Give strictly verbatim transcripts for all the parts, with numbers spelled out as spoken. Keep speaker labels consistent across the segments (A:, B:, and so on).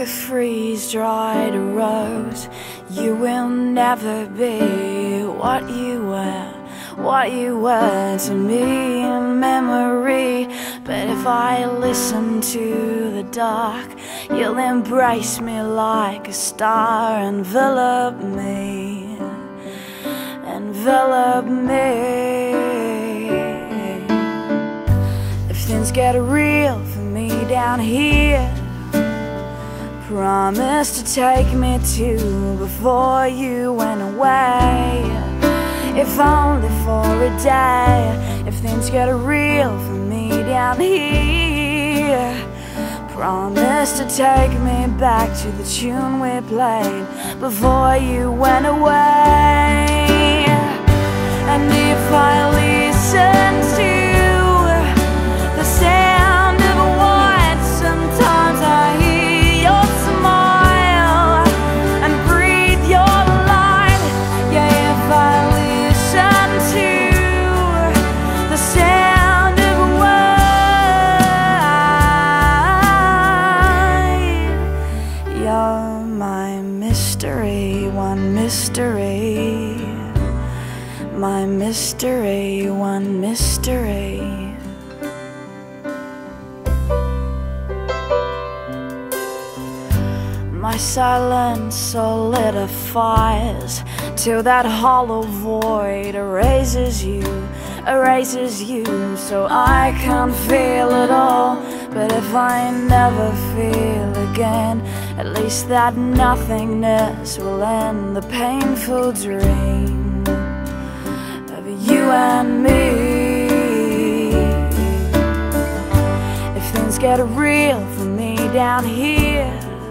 A: a freeze-dried rose. You will never be what you were, what you were to me in memory. But if I listen to the dark, you'll embrace me like a star. Envelop me, envelop me. If things get real for me down here, promise to take me to before you went away. If only for a day. If things get real for me down here, promise to take me back to the tune we played before you went away. And if I listen to the sound of a white, sometimes I hear your smile and breathe your light. Yeah, if I listen to the sound of a white, you're my mystery, one mystery, my mystery, one mystery. My silence solidifies till that hollow void erases you, erases you, so I can't feel it all. But if I never feel again, at least that nothingness will end the painful dream of you and me. If things get real for me down here,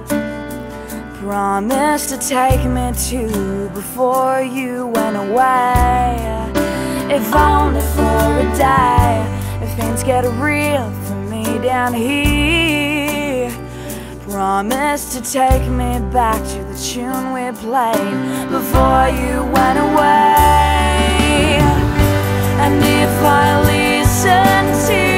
A: promise to take me to before you went away. If only for a day. If things get real for me down here, promise to take me back to the tune we played before you went away. And if I listen to